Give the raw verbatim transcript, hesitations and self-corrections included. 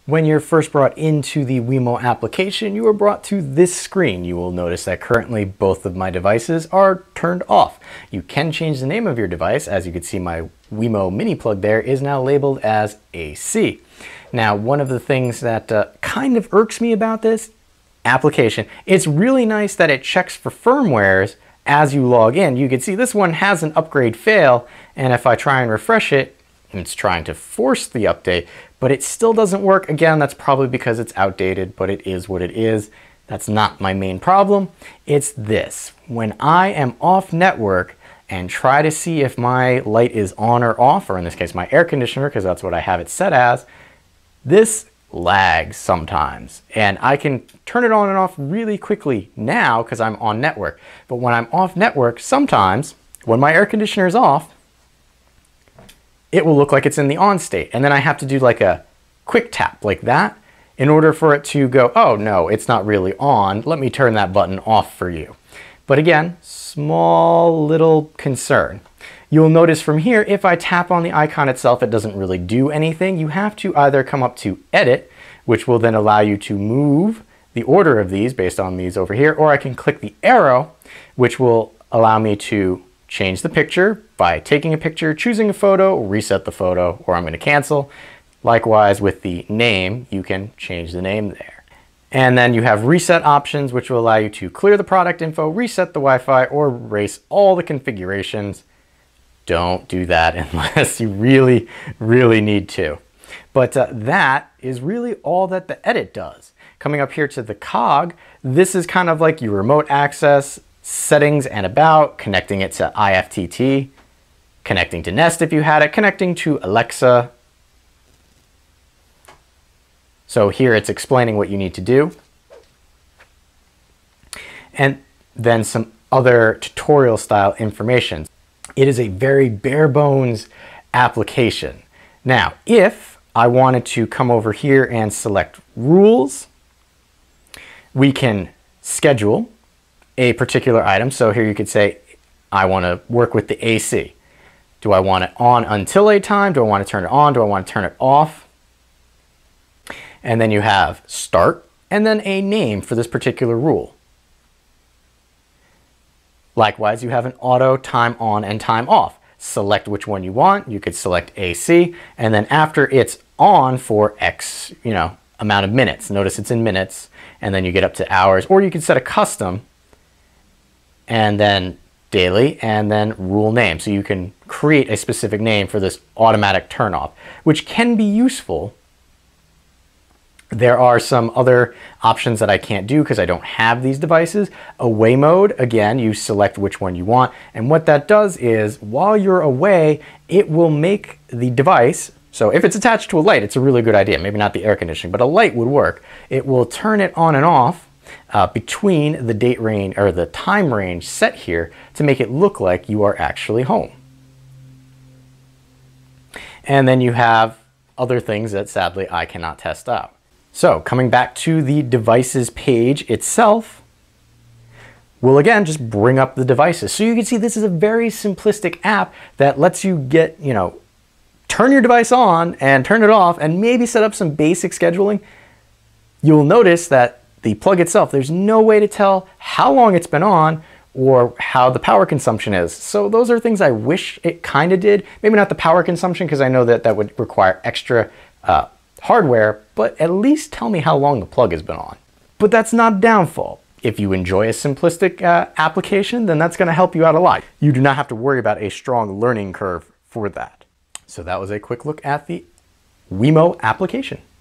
When you're first brought into the Wemo application, you are brought to this screen. You will notice that currently both of my devices are turned off. You can change the name of your device. As you can see, my Wemo mini plug there is now labeled as A C. Now, one of the things that uh, kind of irks me about this application, it's really nice that it checks for firmwares as you log in. You can see this one has an upgrade fail, and if I try and refresh it, it's trying to force the update, but it still doesn't work. Again, that's probably because it's outdated, but it is what it is. That's not my main problem. It's this. When I am off network and try to see if my light is on or off, or in this case, my air conditioner, because that's what I have it set as, this lags sometimes. And I can turn it on and off really quickly now because I'm on network. But when I'm off network, sometimes when my air conditioner is off, it will look like it's in the on state. And then I have to do like a quick tap like that in order for it to go, oh no, it's not really on. Let me turn that button off for you. But again, small little concern. You'll notice from here, if I tap on the icon itself, it doesn't really do anything. You have to either come up to Edit, which will then allow you to move the order of these based on these over here, or I can click the arrow, which will allow me to change the picture by taking a picture, choosing a photo, reset the photo, or I'm going to cancel. Likewise with the name, you can change the name there. And then you have reset options, which will allow you to clear the product info, reset the Wi-Fi, or erase all the configurations. Don't do that unless you really, really need to. But uh, that is really all that the edit does. Coming up here to the cog, this is kind of like your remote access, settings and about, connecting it to I F T T, connecting to Nest if you had it, connecting to Alexa. So here it's explaining what you need to do. And then some other tutorial style information. It is a very bare bones application. Now, if I wanted to come over here and select rules, we can schedule a particular item. So here you could say, I want to work with the A C. Do I want it on until a time? Do I want to turn it on? Do I want to turn it off? And then you have start and then a name for this particular rule. Likewise, you have an auto time on and time off. Select which one you want. You could select A C, and then after it's on for X, you know, amount of minutes. Notice it's in minutes, and then you get up to hours, or you could set a custom and then daily and then rule name. So you can create a specific name for this automatic turn off, which can be useful. There are some other options that I can't do because I don't have these devices. Away mode, again, you select which one you want. And what that does is while you're away, it will make the device, so if it's attached to a light, it's a really good idea. Maybe not the air conditioning, but a light would work. It will turn it on and off uh, between the date range or the time range set here to make it look like you are actually home. And then you have other things that sadly I cannot test out. So coming back to the devices page itself, we'll again just bring up the devices. So you can see this is a very simplistic app that lets you get, you know, turn your device on and turn it off and maybe set up some basic scheduling. You'll notice that the plug itself, there's no way to tell how long it's been on or how the power consumption is. So those are things I wish it kind of did. Maybe not the power consumption because I know that that would require extra uh, hardware, but at least tell me how long the plug has been on. But that's not a downfall. If you enjoy a simplistic uh, application, then that's going to help you out a lot. You do not have to worry about a strong learning curve for that. So that was a quick look at the Wemo application.